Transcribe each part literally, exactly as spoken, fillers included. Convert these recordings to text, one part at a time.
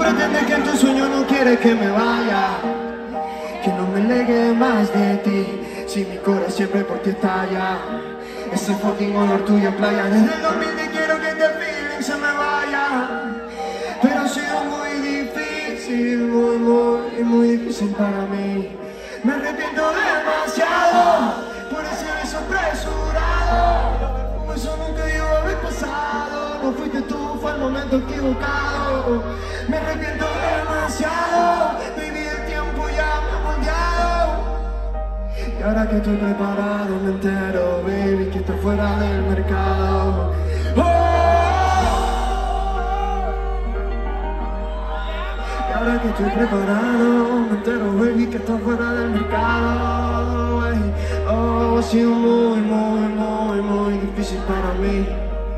pretendes que en tu sueño no quieres que me vaya, que no me alegue más de ti, si mi corazón siempre por ti estalla. Ese fucking olor tuyo en playa, desde el dos mil quiero que este feeling se me vaya. Pero ha sido muy difícil, muy, muy, muy difícil para mí. Me arrepiento demasiado por ese beso apresurado. Como eso nunca iba a haber pasado. No fuiste tú, fue el momento equivocado. Me arrepiento demasiado, baby, el tiempo ya me ha moldeado. Y ahora que estoy preparado me entero, baby, que está fuera del mercado. Oh. Y ahora que estoy preparado me entero, baby, que está fuera del mercado. Hey. Oh, ha sido muy, muy, muy, muy difícil para mí.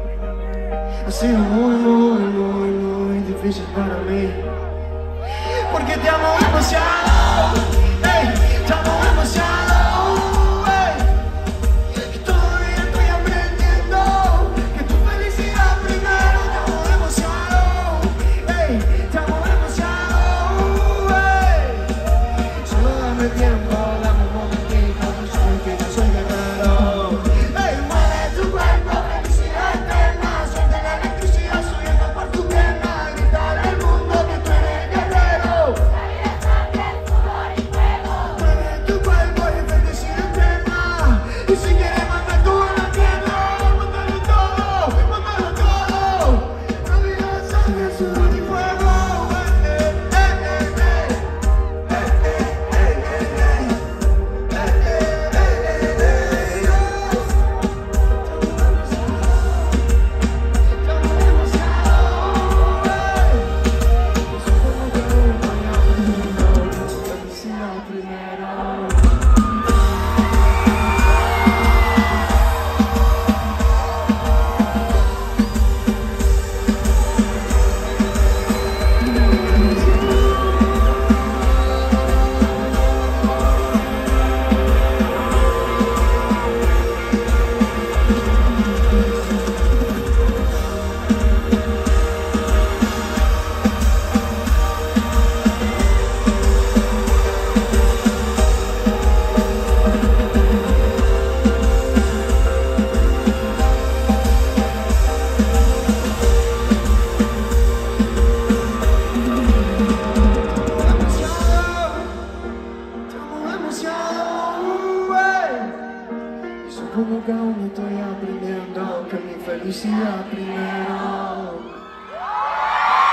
Ha sido muy, muy, muy, muy difícil para mí. Porque te amo demasiado, hey, te amo demasiado. Como que aún estoy aprendiendo que mi felicidad primero.